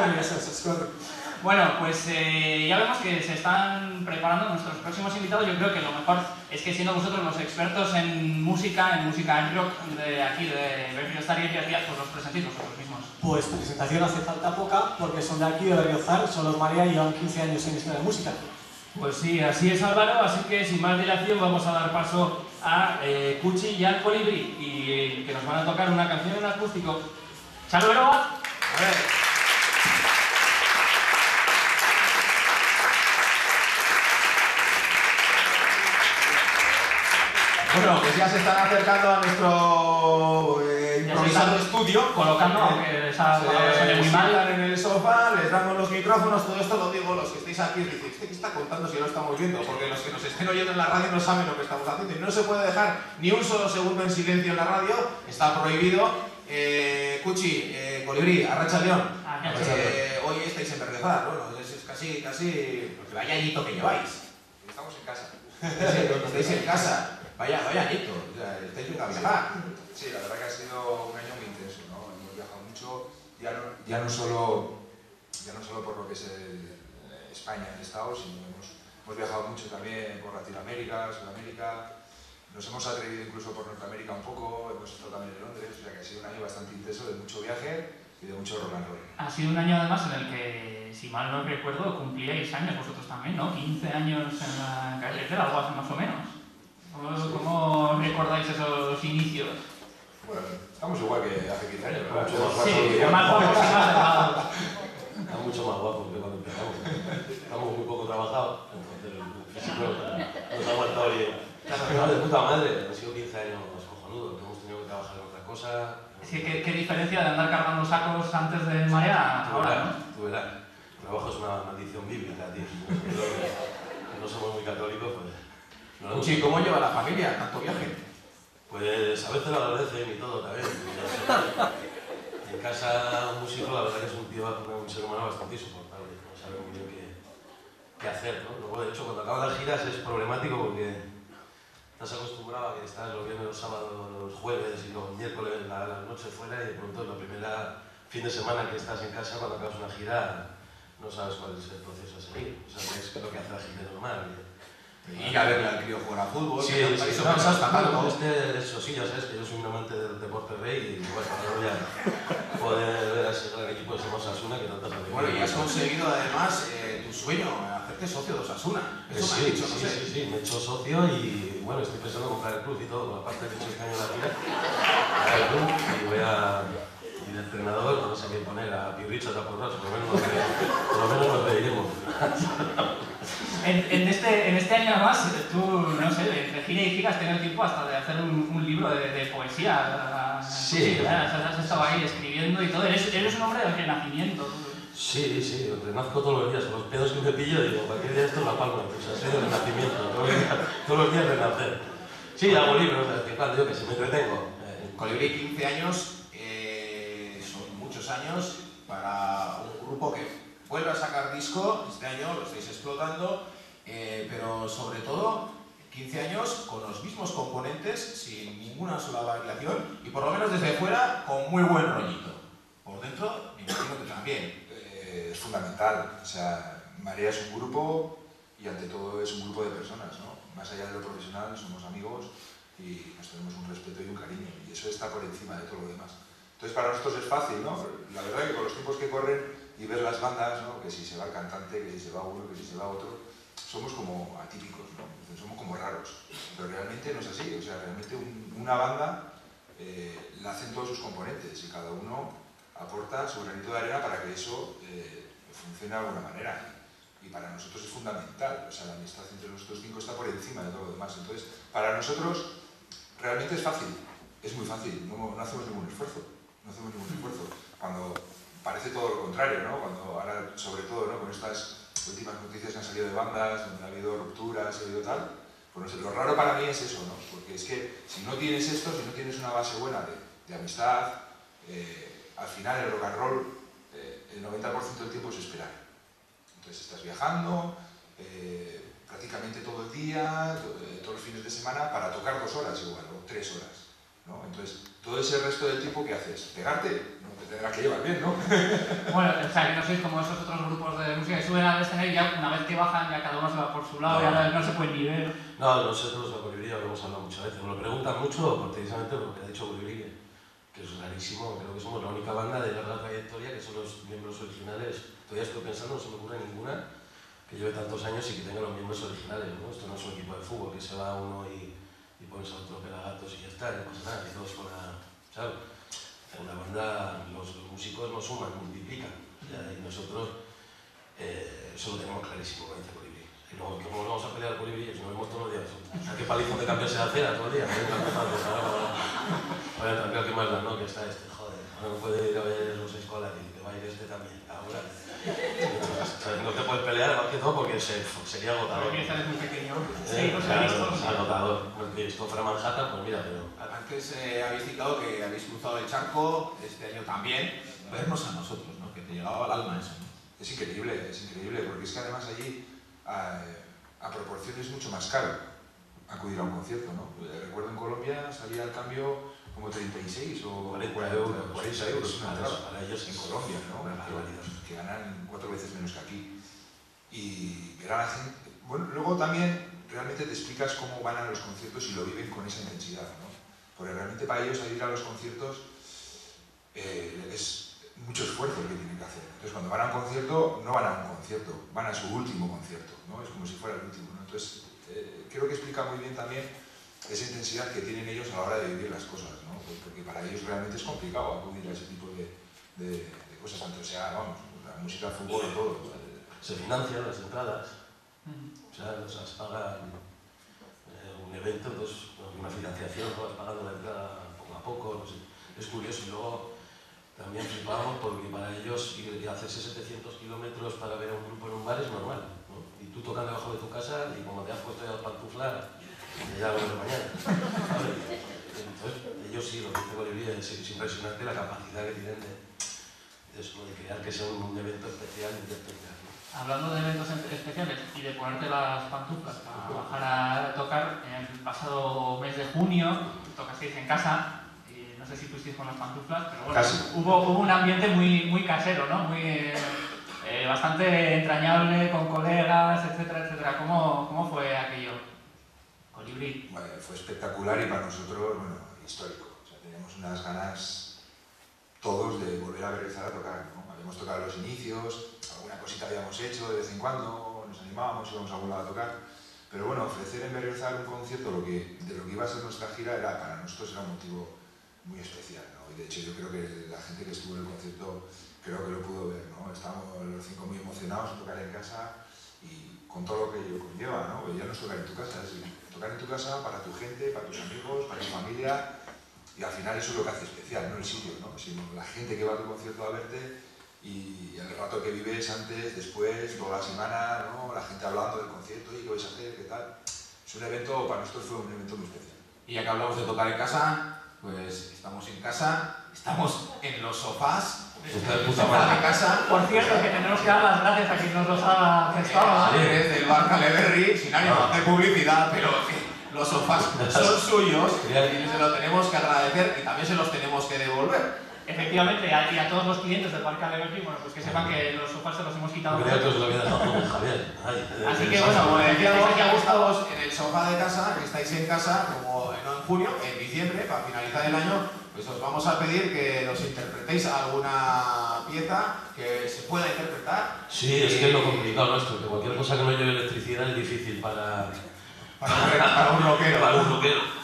Bueno, pues ya vemos que se están preparando nuestros próximos invitados. Yo creo que lo mejor es que siendo vosotros los expertos en música en rock de aquí, de Berriozar y Díaz, pues los presentéis vosotros mismos. Pues presentación hace falta poca, porque son de aquí, de Berriozar, son los Marea y llevan 15 años en esto de música. Pues sí, así es, Álvaro, así que sin más dilación vamos a dar paso a Cuchi y al Colibrí, y que nos van a tocar una canción en acústico. ¡Chalo, Veroa! A ver. Bueno, pues ya se están acercando a nuestro improvisado estudio. Colocando, aunque esa suene muy Se mal. sientan en el sofá, les damos los micrófonos, todo esto lo digo, los que estáis aquí, os dicen, ¿qué está contando si no lo estamos viendo? Porque los que nos estén oyendo en la radio no saben lo que estamos haciendo y no se puede dejar ni un solo segundo en silencio en la radio, está prohibido. Cuchi, Colibrí, Arracha León, hoy estáis en Berriozar, bueno, es casi, porque vaya añito que lleváis. Estamos en casa. Estáis en casa. Vaya añito, o sea, estáis bien a viajar. Sí, la verdad que ha sido un año muy intenso, ¿no? Hemos viajado mucho, ya no solo por lo que es España, el Estado, sino hemos viajado mucho también por Latinoamérica, Sudamérica, nos hemos atrevido incluso por Norteamérica un poco, hemos estado también en Londres, o sea que ha sido un año bastante intenso de mucho viaje y de mucho rock and roll. Ha sido un año además en el que, si mal no recuerdo, cumplíais años vosotros también, ¿no? 15 años en la carretera, algo así más o menos. ¿Cómo recordáis esos inicios? Bueno, estamos igual que hace 15 años, ¿verdad? Sí, más guapos y más delgados. Está mucho más guapo que cuando empezamos. Estamos muy poco trabajados, entonces el físico nos ha aguantado bien. No, de puta madre, han sido 15 años cojonudos, hemos tenido que trabajar en otra cosa. Sí, ¿qué diferencia de andar cargando sacos antes de Marea ahora, no? Tú verás, el trabajo es una maldición bíblica, tío. Que no somos muy católicos, pues... Cuchi, ¿cómo lleva la familia tanto viaje? Pues a veces lo agradecen y todo también. En casa un músico la verdad que es un tío, un ser humano bastante insoportable, no sabe muy bien qué hacer, ¿no? Luego de hecho cuando acaban las giras es problemático porque estás acostumbrado a que estás los viernes, los sábados, los jueves y los miércoles la noche fuera y de pronto la primera fin de semana que estás en casa cuando acabas una gira no sabes cuál es el proceso a seguir, o sea, es lo que hace la gente normal. Ir a verle al crío jugar a fútbol, Sí, eso no, pensaste tanto. eso sí, ya sabes que yo soy un amante del deporte rey y bueno, ahora voy a poder ver a ese gran equipo de Osasuna que tantas alegrías. Bueno, y has conseguido además tu sueño, hacerte socio de Osasuna. Eso me has dicho, no sé. Sí, me he hecho socio y bueno, estoy pensando en comprar el club y todo, aparte que he hecho este año la gira, el club y voy a... Y de entrenador, no sé qué poner, a Piurricho, a Porras, por lo menos nos reiremos. En este año además, tú, no sé, de gira y gira has tenido tiempo hasta de hacer un libro de poesía. Sí. Has estado ahí escribiendo y todo. Eres un hombre del renacimiento. Sí, renazco todos los días. Con los pedos que me pillo, digo, cualquier día esto es la palma. O sea, soy de renacimiento. Todos los días renacer. Sí, hago libros, que claro, yo que se me entretengo. Colibrí, 15 años, son muchos años para un grupo que vuelve a sacar disco, este año lo estáis explotando, pero sobre todo 15 años con los mismos componentes, sin ninguna sola variación y por lo menos desde fuera con muy buen rollito. Por dentro, me imagino que también. Es fundamental, o sea, Marea es un grupo y ante todo es un grupo de personas, ¿no? Más allá de lo profesional somos amigos y nos tenemos un respeto y un cariño y eso está por encima de todo lo demás. Entonces para nosotros es fácil, ¿no? La verdad que con los tiempos que corren y ver las bandas, ¿no? Que si se va el cantante, que si se va uno, que si se va otro, somos como atípicos, ¿no? Somos como raros, pero realmente no es así, o sea, realmente una banda la hacen todos sus componentes y cada uno aporta su granito de arena para que eso funcione de alguna manera. Y para nosotros es fundamental, o sea, la amistad entre nosotros 5 está por encima de todo lo demás. Entonces, para nosotros realmente es fácil, es muy fácil, no hacemos ningún esfuerzo, Cuando parece todo lo contrario, ¿no? Cuando ahora, sobre todo, ¿no? Con estas últimas noticias que han salido de bandas, donde ha habido rupturas, ha habido tal, pues no sé, lo raro para mí es eso, ¿no? Porque es que si no tienes esto, si no tienes una base buena de amistad, al final el rock and roll, el 90% del tiempo es esperar. Entonces estás viajando, prácticamente todo el día, todos los fines de semana, para tocar 2 horas igual, o 3 horas. ¿no? Entonces, todo ese resto del tipo, ¿qué haces? ¿Pegarte? No te tendrás que llevar bien, ¿no? Bueno, o sea, que no sois como esos otros grupos de música que suben al escenario y ya una vez que bajan ya cada uno se va por su lado, No. ya no se puede ni ver. No, nosotros la Colibrí lo hemos hablado muchas veces. Me lo preguntan mucho precisamente por lo que ha dicho Colibrí, que es rarísimo. Creo que somos la única banda de larga trayectoria que son los miembros originales. Todavía estoy pensando, no se me ocurre ninguna que lleve tantos años y que tenga los miembros originales, ¿no? Esto no es un equipo de fútbol que se va uno y pones a otro pelagatos y ya está, no pasa nada, y todos con la... ¿sabes? En una banda los músicos no suman, multiplican, ¿ya? Y nosotros eso lo tenemos clarísimo, como dice Colibrí. Y luego, ¿cómo nos vamos a pelear Colibrí? Si nos vemos todos los días. ¿A qué palizón de cambiarse la acera todo el día? Vaya a cambiar, ¿qué más da, no? Que está este, joder. Ahora no puede ir a ver los escolas y que va a ir este también. Ahora. No te puedes pelear más que todo porque sería agotador. Porque es muy pequeño. Claro, es agotador. Si esto fuera Manhattan, pues mira, pero... Antes habéis citado que habéis cruzado el charco, este año también, vernos a nosotros, ¿no? Que te llegaba al alma eso, ¿no? Es increíble, porque es que además allí a proporciones mucho más caro acudir a un concierto, ¿no? Recuerdo en Colombia salía al cambio como 36 o 40 euros. 40 euros una entrada. Para ellos En Colombia, ¿no? Que ganan 4 veces menos que aquí. Y ver a la gente... Bueno, luego también realmente te explicas cómo van a los conciertos y lo viven con esa intensidad, ¿no? Porque realmente para ellos ir a los conciertos es mucho esfuerzo el que tienen que hacer. Entonces cuando van a un concierto, no van a un concierto, van a su último concierto, ¿no? Es como si fuera el último, ¿no? Entonces creo que explica muy bien también esa intensidad que tienen ellos a la hora de vivir las cosas, ¿no? Porque para ellos realmente es complicado acudir a ese tipo de cosas, tanto sea, vamos, la música, el fútbol y todo. Se financian las entradas, o sea, las pagan un evento, entonces una financiación, ¿no? Vas pagando la entrada poco a poco, no sé. Es curioso. Y luego también flipamos porque para ellos hacerse 700 kilómetros para ver a un grupo en un bar es normal, ¿no? Y tú tocando debajo de tu casa y como te has puesto ya las pantuflas, ya lo de mañana, ¿sabes? Entonces ellos sí, lo que dice Colibrí es impresionante la capacidad que tienen de crear que sea un evento especial y especial. Hablando de eventos especiales y de ponerte las pantuflas para bajar a tocar, en el pasado mes de junio tocasteis en casa, y no sé si fuisteis con las pantuflas, pero bueno, hubo un ambiente muy casero, ¿no? Bastante entrañable, con colegas, etcétera, etcétera. ¿Cómo fue aquello? Colibrí. Bueno, fue espectacular y para nosotros, bueno, histórico. O sea, teníamos unas ganas todos de volver a regresar a tocar, ¿no? Habíamos tocado los inicios, alguna cosita habíamos hecho de vez en cuando, nos animábamos, íbamos a algún lado a tocar. Pero bueno, ofrecer en Berriozar un concierto de lo que iba a ser nuestra gira para nosotros era un motivo muy especial, ¿no? Y de hecho yo creo que la gente que estuvo en el concierto creo que lo pudo ver, ¿no? Estábamos los 5 muy emocionados de tocar en casa y con todo lo que ello conlleva, ¿no? Ya no es tocar en tu casa, es tocar en tu casa para tu gente, para tus amigos, para tu familia, y al final eso es lo que hace especial, no el sitio, ¿no? Sino la gente que va a tu concierto a verte y el rato que vives antes, después, toda la semana, ¿no? La gente hablando del concierto y qué vais a hacer, qué tal. Es un evento, para nosotros fue un evento muy especial. Y ya que hablamos de tocar en casa, pues estamos en casa, estamos en los sofás de casa. Por cierto, que tenemos que dar las gracias a quien nos los ha prestado. Del bar Caleberry, sin ánimo de publicidad, pero los sofás son suyos y se los tenemos que agradecer y también se los tenemos que devolver. Efectivamente, y a todos los clientes del Parque Aleberti, bueno, pues que sepan que los sofás se los hemos quitado. Creo que os lo había dejado con Javier. Así que bueno, como decíamos, ya estamos en el sofá de casa, que estáis en casa, como no en junio, en diciembre, para finalizar el año, pues os vamos a pedir que nos interpretéis alguna pieza que se pueda interpretar. Sí, es que es lo complicado nuestro, que cualquier cosa que no lleve electricidad es difícil para un rockero. Para un rockero.